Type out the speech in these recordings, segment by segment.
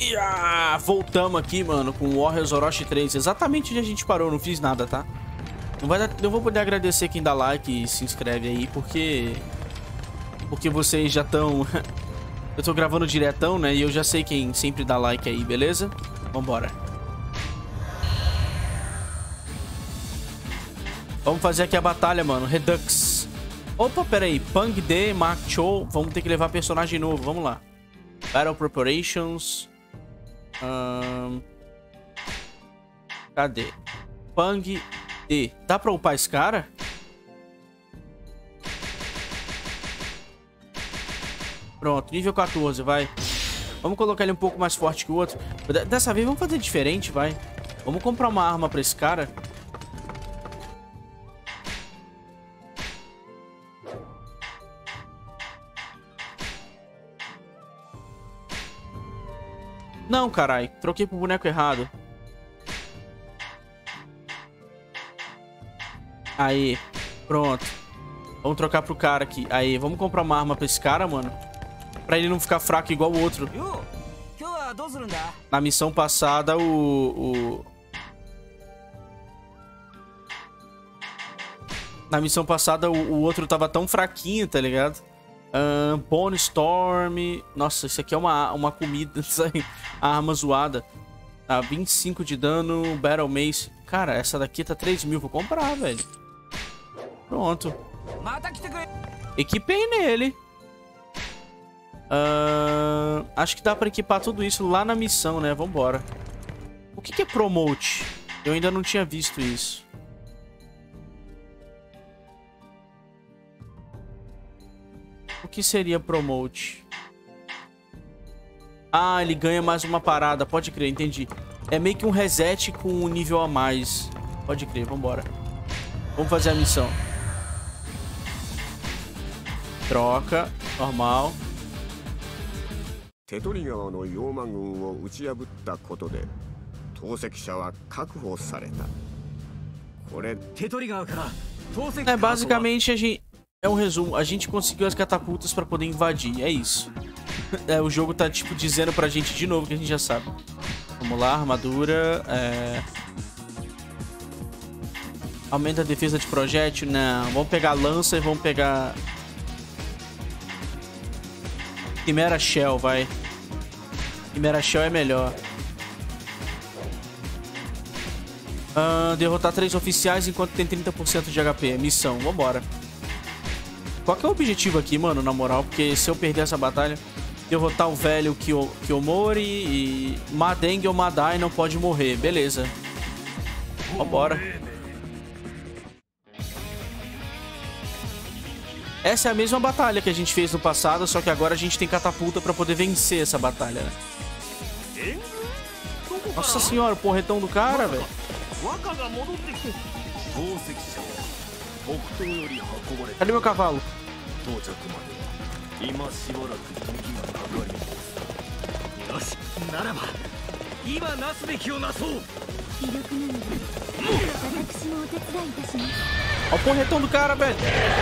E voltamos aqui, mano, com o Warriors Orochi 3. Exatamente onde a gente parou, não fiz nada, tá? Não vou poder agradecer quem dá like e se inscreve aí, porque vocês já estão... Eu tô gravando diretão, né? E eu já sei quem sempre dá like aí, beleza? Vambora. Vamos fazer aqui a batalha, mano. Redux. Opa, pera aí. Pang De, Mark Cho. Vamos ter que levar personagem novo. Vamos lá. Battle Preparations. Cadê? Pang De. Dá pra upar esse cara? Pronto, nível 14, vai. Vamos colocar ele um pouco mais forte que o outro. Dessa vez vamos fazer diferente, vai. Vamos comprar uma arma pra esse cara. Não, carai. Troquei pro boneco errado. Aí. Pronto. Vamos trocar pro cara aqui. Aí, vamos comprar uma arma pra esse cara, mano. Pra ele não ficar fraco igual o outro. Na missão passada, Na missão passada, o outro tava tão fraquinho, tá ligado? Bone Storm. Nossa, isso aqui é uma comida. Isso aí. A arma zoada. 25 de dano. Battle Mace. Cara, essa daqui tá 3.000. Vou comprar, velho. Pronto. Equipei nele. Acho que dá pra equipar tudo isso lá na missão, né? Vambora. O que é Promote? Eu ainda não tinha visto isso. O que seria Promote? Ah, ele ganha mais uma parada. Pode crer, entendi. É meio que um reset com um nível a mais. Pode crer, vambora. Vamos fazer a missão. Troca, normal. Basicamente a gente... É um resumo. A gente conseguiu as catapultas pra poder invadir. É isso. O jogo tá, tipo, dizendo pra gente de novo que a gente já sabe. Vamos lá, armadura. Aumenta a defesa de projétil? Não. Vamos pegar a lança e vamos pegar... Chimera Shell, vai. Chimera Shell é melhor. Derrotar 3 oficiais enquanto tem 30% de HP. Missão, vambora. Qual que é o objetivo aqui, mano, na moral? Porque se eu perder essa batalha, derrotar o velho Kiyomori e Madeng ou Madai não pode morrer. Beleza. Vambora. Essa é a mesma batalha que a gente fez no passado, só que agora a gente tem catapulta pra poder vencer essa batalha, né? Nossa senhora, o porretão do cara, velho. Cadê meu cavalo? Olha o porretão do cara, velho.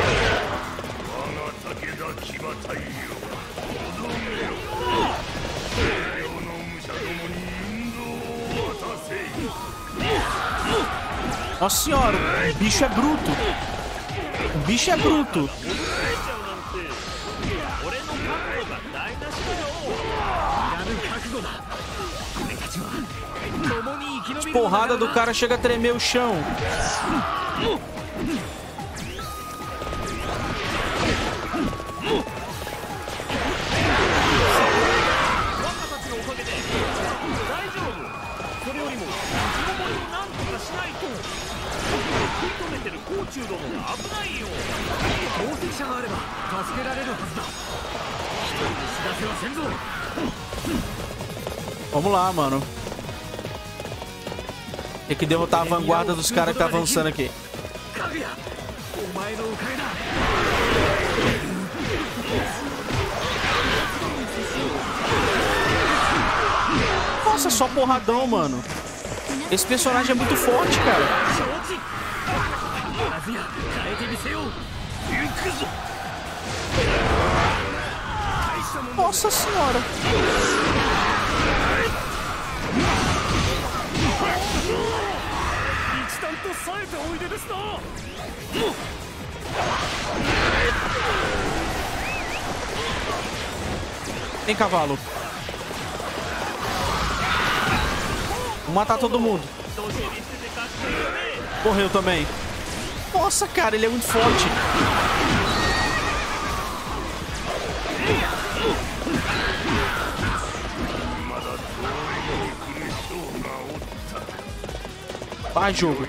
Nossa senhora, o bicho é bruto. O bicho é bruto. De porrada do cara chega a tremer o chão. Vamos lá, mano. Tem que derrotar a vanguarda dos caras que tá avançando aqui. Nossa, só porradão, mano. Esse personagem é muito forte, cara. Nossa senhora. Vem, cavalo. Vou matar todo mundo. Morreu também. Nossa, cara, ele é muito forte. Vai, jogo.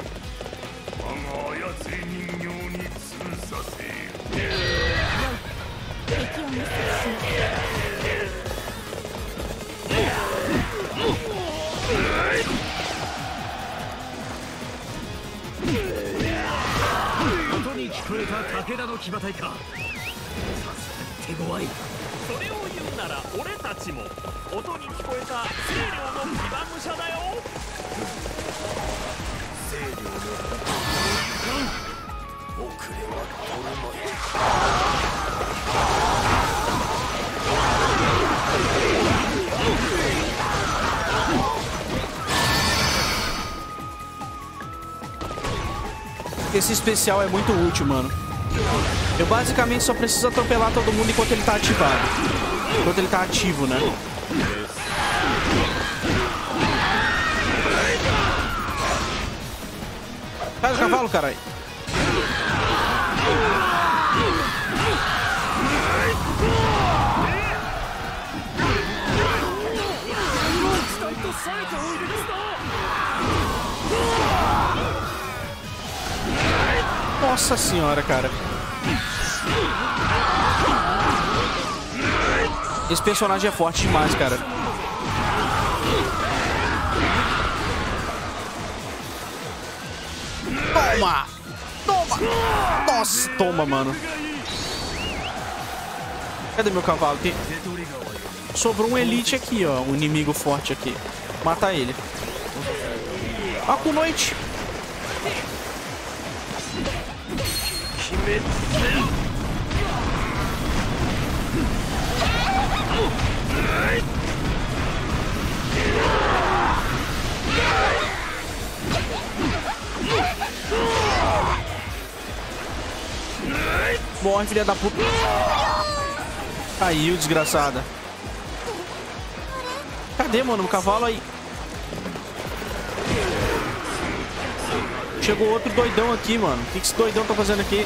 Esse especial é muito útil, mano. Eu basicamente só preciso atropelar todo mundo enquanto ele tá ativado. Enquanto ele tá ativo, né? Faz o cavalo, caralho. Nossa senhora, cara. Esse personagem é forte demais, cara. Toma! Toma! Nossa, toma, mano. Cadê meu cavalo? Sobrou um elite aqui, ó. Um inimigo forte aqui. Mata ele. Ah, com noite. Morre, filha da puta. Caiu, desgraçada. Cadê, mano? O cavalo aí. Chegou outro doidão aqui, mano. O que esse doidão tá fazendo aqui?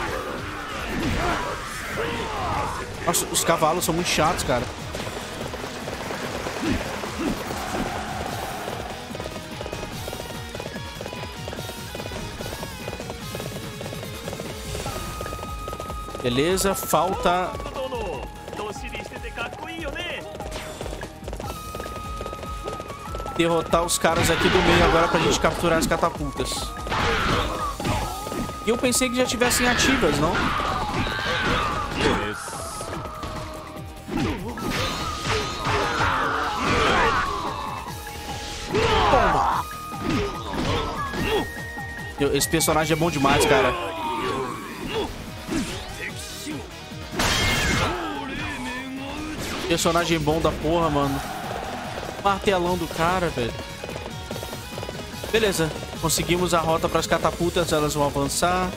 Nossa, os cavalos são muito chatos, cara. Beleza, falta... derrotar os caras aqui do meio agora pra gente capturar as catapultas. E eu pensei que já tivessem ativas, não? Toma! Esse personagem é bom demais, cara. Personagem bom da porra, mano. Martelão do cara, velho. Beleza. Conseguimos a rota para as catapultas. Elas vão avançar.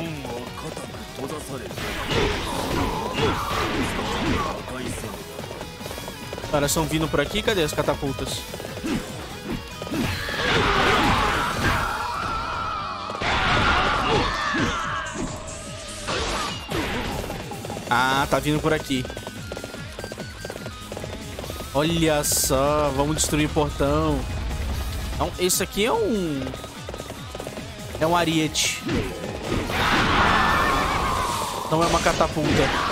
Elas estão vindo por aqui. Cadê as catapultas? Ah, tá vindo por aqui. Olha só, vamos destruir o portão. Então, esse aqui é um... é um ariete. Não é uma catapulta.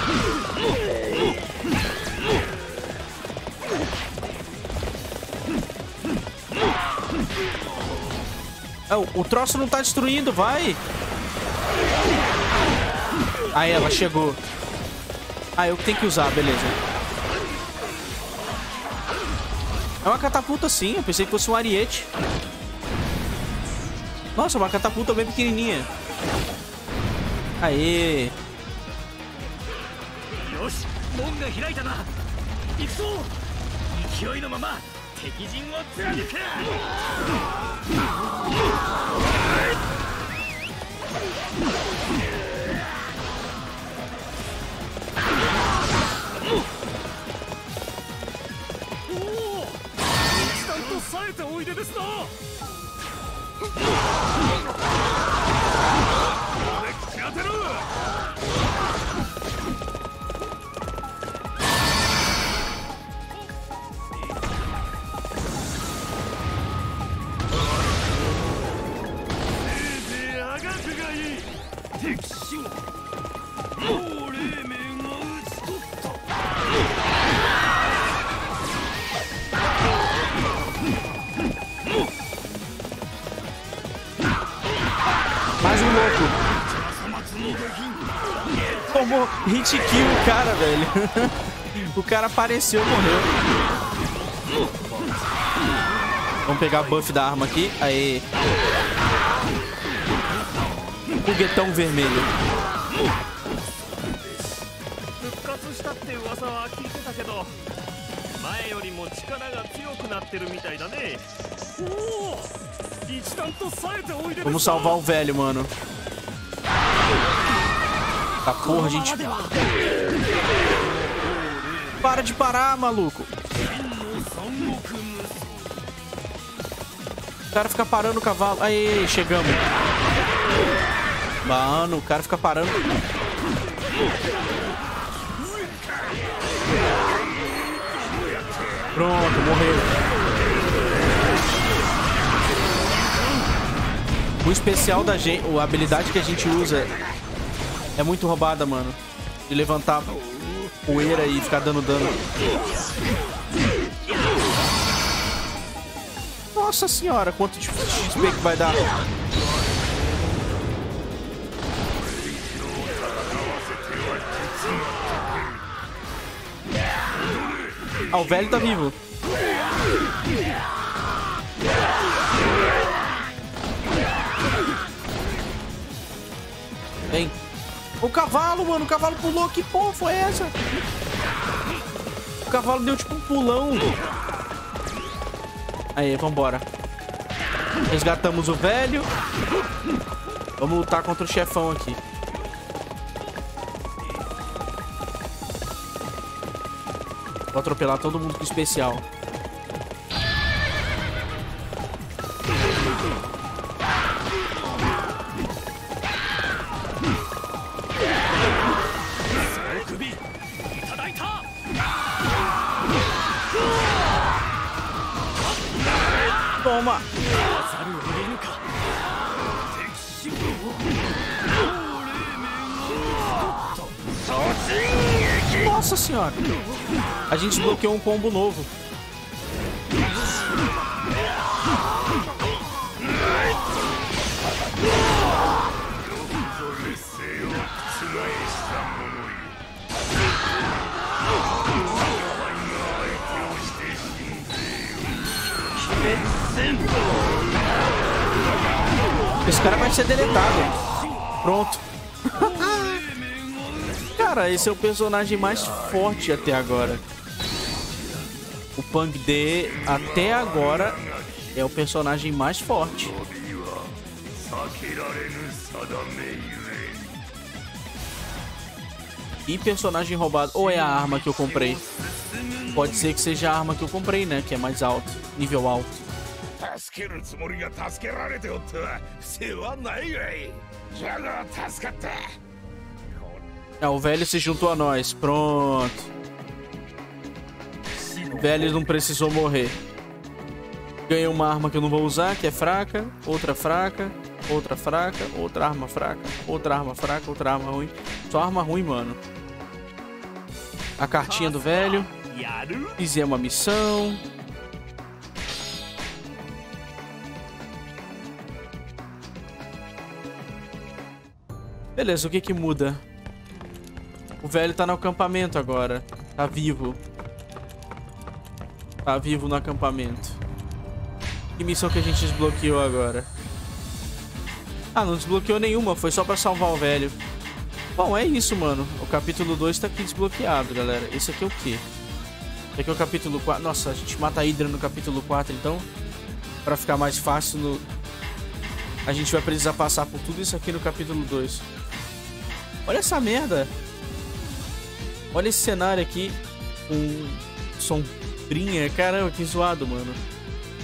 Oh, o troço não tá destruindo, vai. Aí ela chegou. Ah, eu que tenho que usar, beleza. É uma catapulta sim, eu pensei que fosse um ariete. Nossa, uma catapulta bem pequenininha. Aê. Mais um louco. Tomou hit kill o cara, velho. O cara apareceu e morreu. Vamos pegar a buff da arma aqui. Aê. Foguetão vermelho. Vamos salvar o velho, mano. Tá porra, gente. Para de parar, maluco. O cara fica parando o cavalo. Aí, chegamos. Mano, o cara fica parando. Pronto, morreu. O especial da gente, a habilidade que a gente usa é muito roubada, mano. De levantar poeira e ficar dando dano. Nossa senhora, quanto de XP que vai dar. Ah, o velho tá vivo. Vem. O cavalo, mano. O cavalo pulou. Que porra foi essa? O cavalo deu tipo um pulão. Aí, vambora. Resgatamos o velho. Vamos lutar contra o chefão aqui. Vou atropelar todo mundo com especial. Toma! Nossa senhora! A gente desbloqueou um combo novo. Esse cara vai ser deletado. Pronto. Cara, esse é o personagem mais forte até agora. O Pang De, até agora, é o personagem mais forte. E personagem roubado. Ou é a arma que eu comprei? Pode ser que seja a arma que eu comprei, né? Que é mais alto. Nível alto. Ah, o velho se juntou a nós. Pronto. O velho não precisou morrer. Ganhei uma arma que eu não vou usar, que é fraca. Outra fraca. Outra fraca. Outra arma fraca. Outra arma fraca. Outra arma ruim. Só arma ruim, mano. A cartinha do velho. Fizemos uma missão. Beleza, o que que muda? O velho tá no acampamento agora. Tá vivo. Tá vivo no acampamento. Que missão que a gente desbloqueou agora? Ah, não desbloqueou nenhuma. Foi só pra salvar o velho. Bom, é isso, mano. O capítulo 2 tá aqui desbloqueado, galera. Esse aqui é o quê? Esse aqui é o capítulo 4. Nossa, a gente mata a Hydra no capítulo 4, então. Pra ficar mais fácil no... A gente vai precisar passar por tudo isso aqui no capítulo 2. Olha essa merda. Olha esse cenário aqui. Com sombrinha. Caramba, que zoado, mano.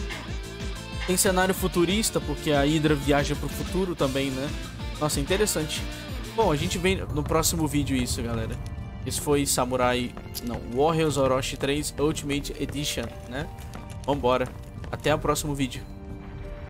Tem cenário futurista, porque a Hydra viaja pro futuro também, né? Nossa, interessante. Bom, a gente vê no próximo vídeo isso, galera. Esse foi Samurai... Não, Warriors Orochi 3 Ultimate Edition, né? Vambora. Até o próximo vídeo.